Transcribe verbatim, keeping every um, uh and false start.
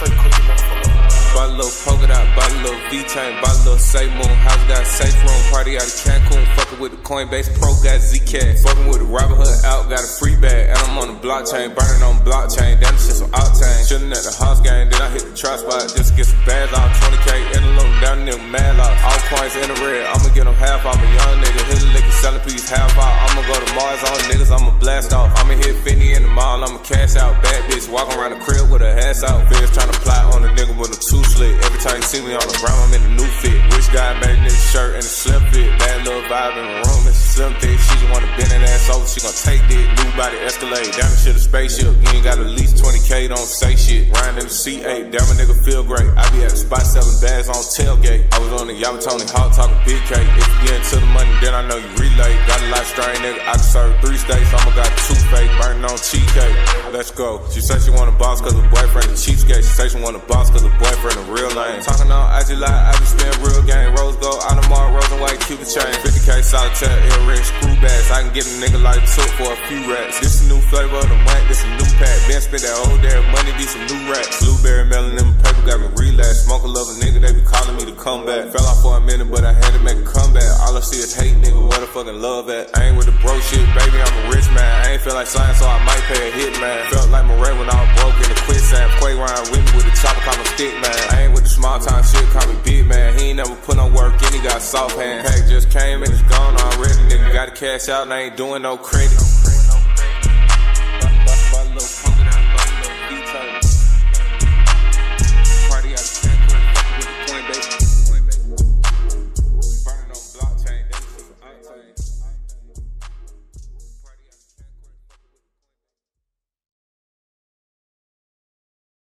straight cookie motherfucker. Bought a little polka dot, bought a little V-chain, bought a little safe moon. House got a safe room, party out of Cancun. Fucking with the Coinbase Pro, got Z-Cat. Fucking with the Robinhood out, got a free bag. And I'm on the blockchain, burning on blockchain. Damn, this shit some octane. Chillin' at the house game, then I hit the trap spot just to get some bags off. twenty K in the loan, down in the mad loss. All coins in the red, I'ma get them half off. A young nigga, hit a lick and sell a piece half off. I'ma go to Mars on niggas, I'ma blast off. I'ma hit Finny in the mall, I'ma cash out. Bad bitch walking around the crib with her ass out. Feds tryna plot on a nigga with a two slit. Every time you see me on the ground, I'm in a new fit. Rich guy made this shirt and a slim fit. Bad little vibe in the room, it's a slim thick. She just wanna bend that ass over, she gon' take it. New body Escalade, down the shit a spaceship. You ain't got at least twenty K, don't say shit. Riding in the C eight, damn a nigga feel great. I be at the spot selling bags on tailgate. I was on the Yamatoni Hawk talking big cake. If you get into the money, then I know you relate. Got a lot of strain, nigga. I can serve three states, I'ma got two fake, burning on cheesecake. Let's go. She say she want a boss cause her boyfriend a cheapskate. She say she want a boss cause her boyfriend a real lame. Talking on I G like I be spin real game. Rose gold, Audemars, rose and white Cupid chain. fifty K solitaire, earrings, screw bags. I can get a nigga like took for a few racks. This a new flavor of the month, this a new pack. Ben spent that old damn money, these some new racks. Blueberry melon in my paper got me relapsed. Smoke a love a nigga, they be calling me to come back. Fell off for a minute, but I had to make a comeback. All I see is hate, nigga, where the fucking love at? I ain't with the bro shit, baby, I'm a rich man. I ain't feel like slime, so I might pay a hit, man. Felt like Murray when I was broke in the quicksand. Quay round with me with the chopper, call me stick, man. I ain't with the small time shit, call me big, man. He ain't never put on work and he got soft hands. Pack just came and it's gone already, nigga. Gotta cash out and I ain't doing no credit.